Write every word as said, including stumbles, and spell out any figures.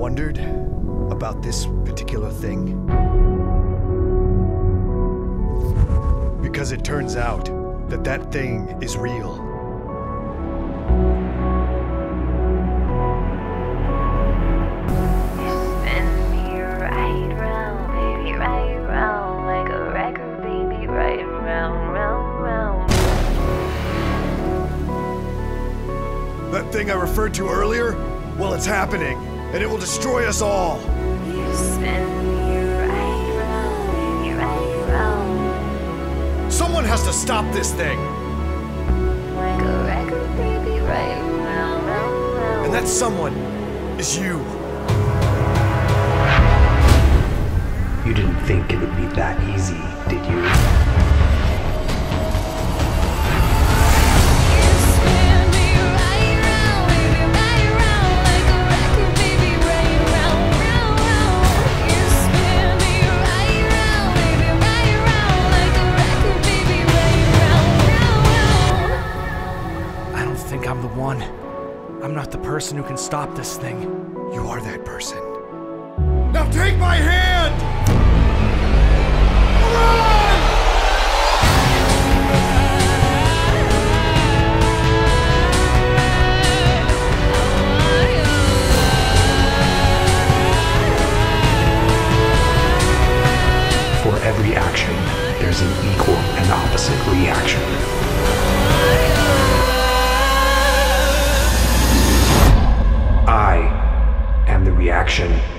wondered about this particular thing? Because it turns out that that thing is real. Spin me right round, baby, right round, like a record, baby, right round, round, round. That thing I referred to earlier? Well, it's happening, and it will destroy us all. You spin me right round, baby, right round, Someone has to stop this thing, like a record, baby, right round, round, round. and that someone is you. You didn't think it would be that easy, did you? You spin me right round, baby, right round, like a record, baby, right round, round, round. You spin me right round, baby, right round, like a record, baby, right round, round, round. I don't think I'm the one. I'm not the person who can stop this thing. You are that person. Now take my hand! For every action, there's an equal and opposite reaction. I am the reaction.